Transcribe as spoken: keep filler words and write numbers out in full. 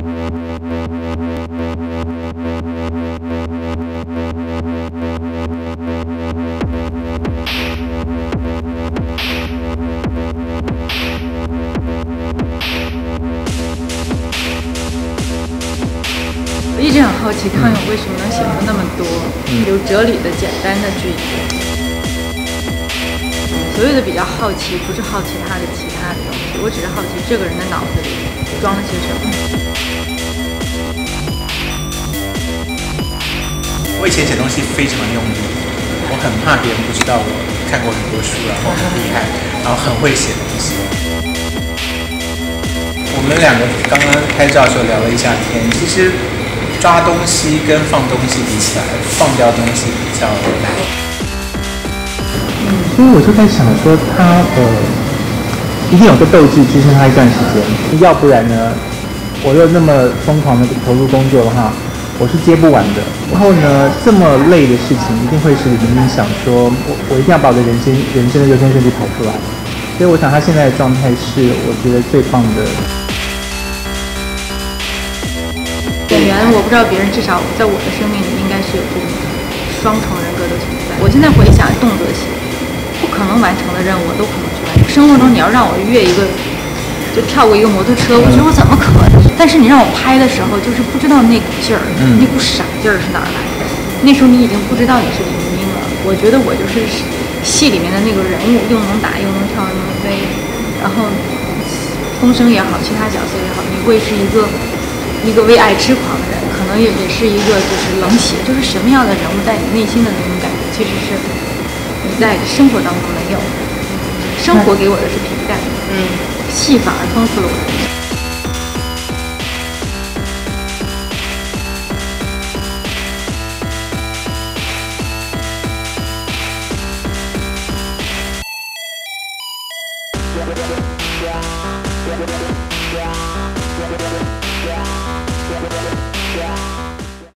我一直很好奇康永为什么能写出那么多有哲理的简单的句子。所有的比较好奇，不是好奇他的其他的东西，我只是好奇这个人的脑子里装了些什么。 我以前写东西非常用力，我很怕别人不知道我看过很多书，然后很厉害，然后很会写东西。我们两个刚刚拍照的时候聊了一下天，其实抓东西跟放东西比起来，放掉东西比较难。 所以我就在想说他，呃，一定有个斗志支撑他一段时间，要不然呢，我又那么疯狂的投入工作的话，我是接不完的。然后呢，这么累的事情一定会使你影响说，我我一定要把我的人生人生的优先顺序跑出来。所以我想他现在的状态是我觉得最棒的。 演员，我不知道别人，至少在我的生命里应该是有这种双重人格的存在。我现在回想动作戏，不可能完成的任务我都可能去完成。生活中你要让我越一个，就跳过一个摩托车，我觉得我怎么可能？但是你让我拍的时候，就是不知道那股劲儿，那股傻劲儿是哪儿来的。那时候你已经不知道你是林冰了。我觉得我就是戏里面的那个人物，又能打又能跳又能飞，然后风声也好，其他角色也好，你会是一个。一个为爱痴狂的人，可能也也是一个就是冷血，就是什么样的人物在你内心的那种感觉，其实是你在生活当中没有的。生活给我的是平淡，嗯，戏反而丰富了我的人生。 Yeah.